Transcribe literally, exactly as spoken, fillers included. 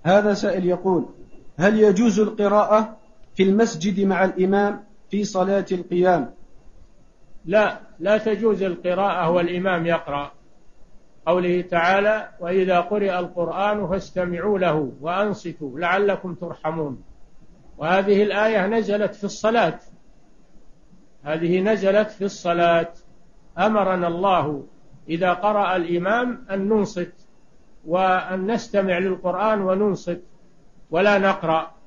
هذا سائل يقول: هل يجوز القراءة في المسجد مع الإمام في صلاة القيام؟ لا، لا تجوز القراءة والإمام يقرأ. قوله تعالى: وإذا قرئ القرآن فاستمعوا له وأنصتوا لعلكم ترحمون. وهذه الآية نزلت في الصلاة، هذه نزلت في الصلاة. أمرنا الله إذا قرأ الإمام أن ننصت وأن نستمع للقرآن وننصت ولا نقرأ.